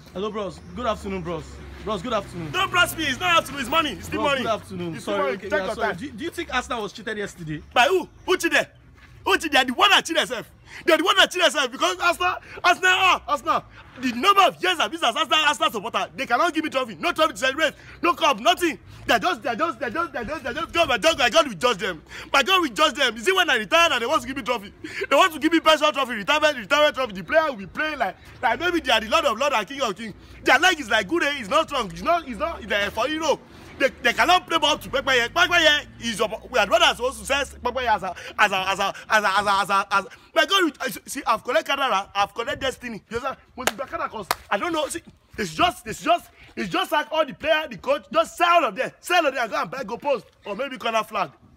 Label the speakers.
Speaker 1: Hello, bros. Good afternoon, bros. Bros, good afternoon.
Speaker 2: Don't blast me. It's not afternoon. It's money. It's still money.
Speaker 1: Good afternoon.
Speaker 2: It's
Speaker 1: Sorry.
Speaker 2: okay, yeah, sorry.
Speaker 1: Do you think Arsenal was cheated yesterday?
Speaker 2: By who? Who cheated? Who cheated? They are the one that cheated themselves. They are the one that cheated themselves because Arsenal. The number of years I've been as Arsenal supporter, they cannot give me trophy. No trophy to celebrate. No cup. Nothing. They're just God. My God will judge them. My God will judge them. You see, when I retire and they want to give me trophy, they want to give me personal trophy, retirement trophy. The player will be playing like maybe they are the Lord of Lord and King of King. Their leg is like good. It's not strong. It's not there for you know. They cannot play ball to Pekpeye. Pekpeye is we are brothers supposed to say Pekpeye as my God. See, I've collected Kadara, I've collected Destiny. I don't know. See, it's just like all the player, the coach, just sell all of them and go and buy go post or maybe corner flag.